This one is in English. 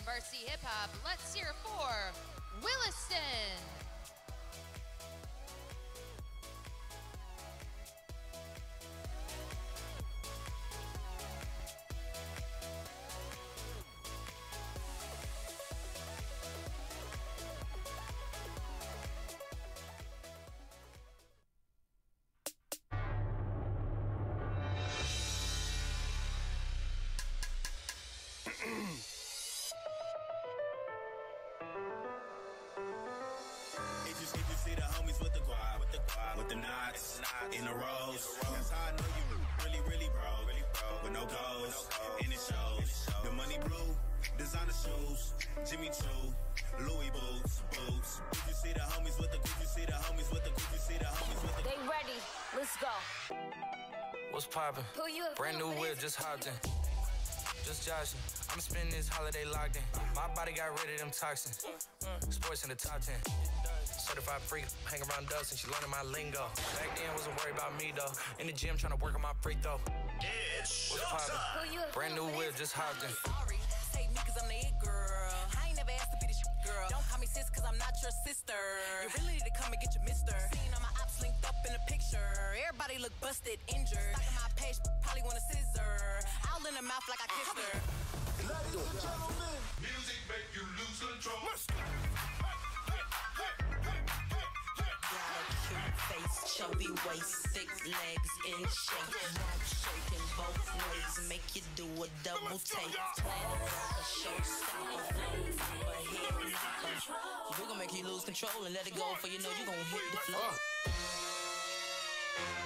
Varsity Hip Hop, let's hear for Williston. With the knots in the rows. That's how I know you really broke. With no goals, and it shows. The money blue, designer shoes, Jimmy Choo, Louis boots. Did you see the homies with the? Did you see the homies with the? Did you see the homies with the? They ready. Let's go. What's poppin'? Brand new whip, just hopped in. Just joshing. I'm spending this holiday locked in. My body got rid of them toxins. Sports in the top 10. Certified freak, hang around dust and she learning my lingo. Back then, wasn't worried about me though. In the gym, trying to work on my freak though. It's what's poppin'? Brand new whip, just hopped in. Sorry, take me cause I'm the it girl. I ain't never asked to be the shit girl. Don't call me sis cause I'm not your sister. You really need to come and get your mister. Seen all my ops linked up in the picture. Everybody look busted, injured. Stalking my page, probably want a scissor. Owl in the mouth like I kissed her. Ladies and gentlemen, music make you lose control. Face, chubby waist, thick legs in shape. Rump shaking both ways, make you do a double take. Plan a showstopper, we gon' make you lose control and let it go, for you know you gon' hit the floor.